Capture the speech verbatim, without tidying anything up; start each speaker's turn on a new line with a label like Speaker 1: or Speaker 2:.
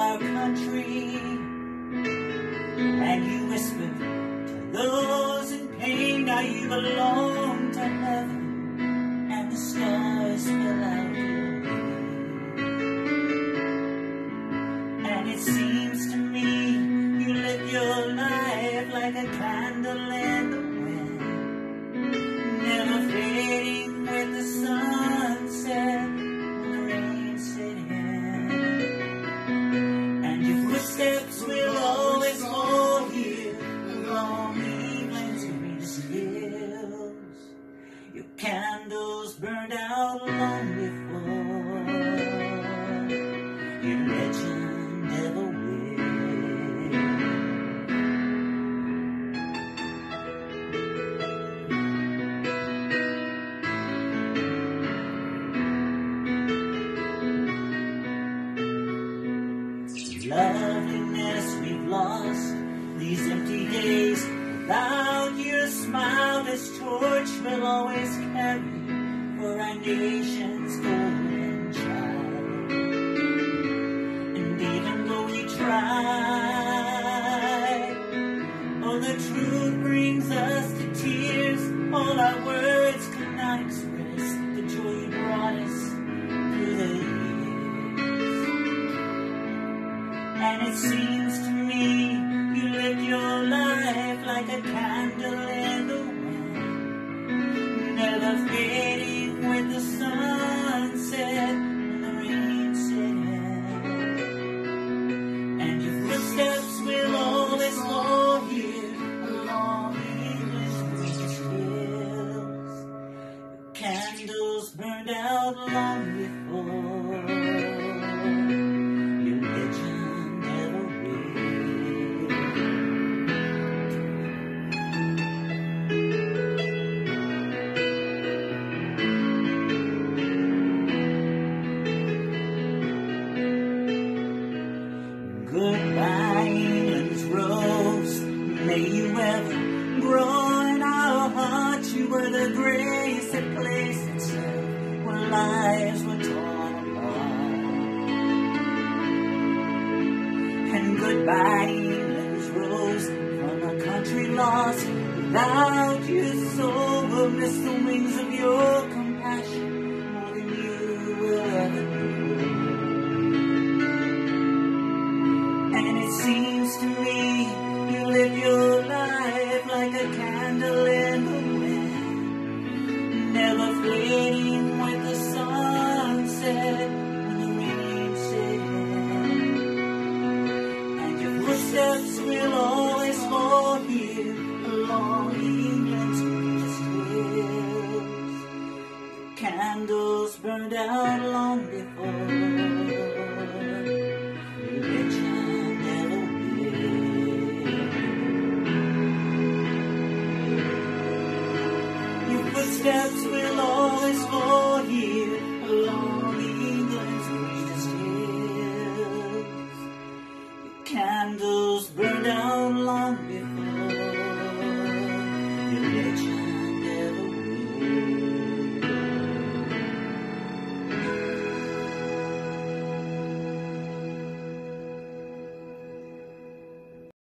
Speaker 1: our country, and you whispered to those in pain, now you belong to heaven, and the stars fill out your way. And it seems to me you live your life like a candle in the wind, never fading with the sunset when the rain set in. And your footsteps will always fall here along England's greenest hills. Your candles burned out long before your legend ever will. Loveliness we've lost, these empty days without your smile. This torch will always carry for our nation's golden child. And even though we try, oh, the truth brings us to tears. All our words could not express the joy you brought us through the years. And it seems to me you lived your life like a candle in the wind, never fading with the sunset when the rain set in. And your footsteps will always fall here along England's greenest hills. Your candles burned out long before your legend. Goodbye, England's rose, may you ever grow in our hearts. You were the grace that placed itself when lives were torn apart. And goodbye, England's rose, from a country lost without your soul. We'll miss the wings of your compassion more than you will ever know. Seems to me you live your life like a candle in the wind, never fading with the sunset when the rain set in. And your footsteps will always fall here along England's greenest hills. Your candles burned out long before your legend. Footsteps will always fall here